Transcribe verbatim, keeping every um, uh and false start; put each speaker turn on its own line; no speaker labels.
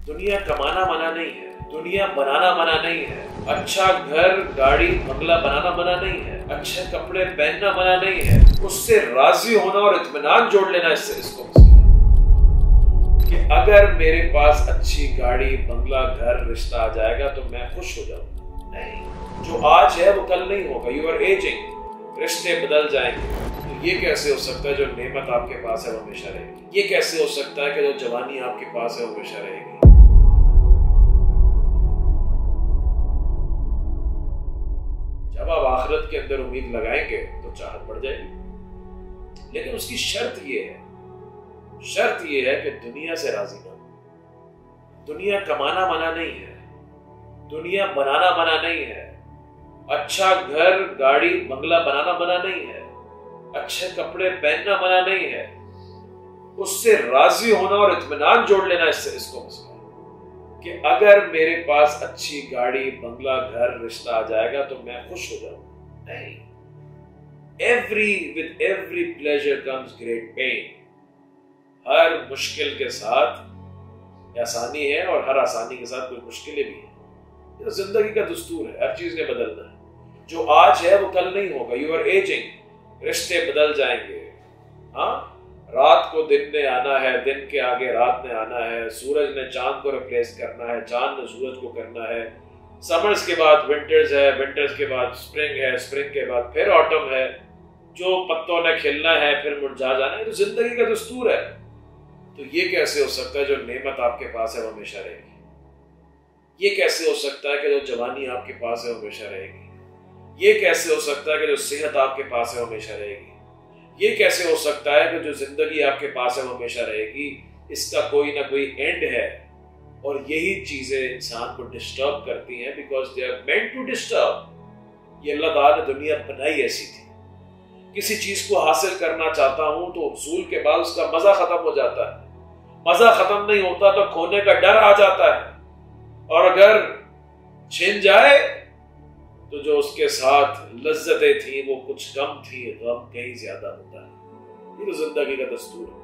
दुनिया कमाना मना नहीं है, दुनिया बनाना मना नहीं है, अच्छा घर गाड़ी बंगला बनाना मना नहीं है, अच्छे कपड़े पहनना मना नहीं है, उससे राजी होना और इत्मीनान जोड़ लेना इससे इसको कि अगर मेरे पास अच्छी गाड़ी बंगला घर रिश्ता आ जाएगा तो मैं खुश हो जाऊंगा। नहीं, जो आज है वो कल नहीं होगा। यू आर एजिंग, रिश्ते बदल जाएंगे। तो ये कैसे हो सकता है जो नेमत आपके पास है वो हमेशा रहेगी? ये कैसे हो सकता है कि जो जवानी आपके पास है वो हमेशा रहेगी? जब आप आखिरत के अंदर उम्मीद लगाएंगे तो चाहत बढ़ जाएगी, लेकिन उसकी शर्त ये है शर्त ये है कि दुनिया से राजी ना हो। दुनिया कमाना मना नहीं है, दुनिया बनाना मना नहीं है, अच्छा घर गाड़ी बंगला बनाना मना नहीं है, अच्छे कपड़े पहनना मना नहीं है, उससे राजी होना और इत्मीनान जोड़ लेना इससे इसको मसला कि अगर मेरे पास अच्छी गाड़ी बंगला घर रिश्ता आ जाएगा तो मैं खुश हो जाऊंगा। नहीं, every with every pleasure comes great pain. हर मुश्किल के साथ आसानी है और हर आसानी के साथ कोई मुश्किलें भी हैं। ये तो जिंदगी का दस्तूर है, हर चीज ने बदलना है। जो आज है वो कल नहीं होगा। यू आर एजिंग, रिश्ते बदल जाएंगे। हाँ, रात को दिन ने आना है, दिन के आगे रात ने आना है, सूरज ने चांद को रिप्लेस करना है, चांद ने सूरज को करना है। समर्स के बाद विंटर्स है, विंटर्स के बाद स्प्रिंग है, स्प्रिंग के बाद फिर ऑटम है। जो पत्तों ने खिलना है फिर मुरझा जाना है। तो जिंदगी का दस्तूर है। तो ये कैसे हो सकता है जो नेमत आपके पास है वो हमेशा रहेगी? ये कैसे हो सकता है कि जो जवानी आपके पास है वो हमेशा रहेगी? ये कैसे हो सकता है कि जो सेहत आपके पास है वो हमेशा रहेगी? ये कैसे हो सकता है कि जो जिंदगी आपके पास है वो हमेशा रहेगी? इसका कोई ना कोई एंड है। और यही चीजें इंसान को डिस्टर्ब करती हैं, because they are meant to disturb. ये अल्लाह ताला ने दुनिया बनाई ऐसी थी। किसी चीज को हासिल करना चाहता हूं तो हुसूल के बाद उसका मजा खत्म हो जाता है। मजा खत्म नहीं होता तो खोने का डर आ जाता है। और अगर छिन जाए तो जो उसके साथ लज्जतें थी वो कुछ कम थी, गम कहीं ज्यादा होता है। ये तो जिंदगी का दस्तूर है।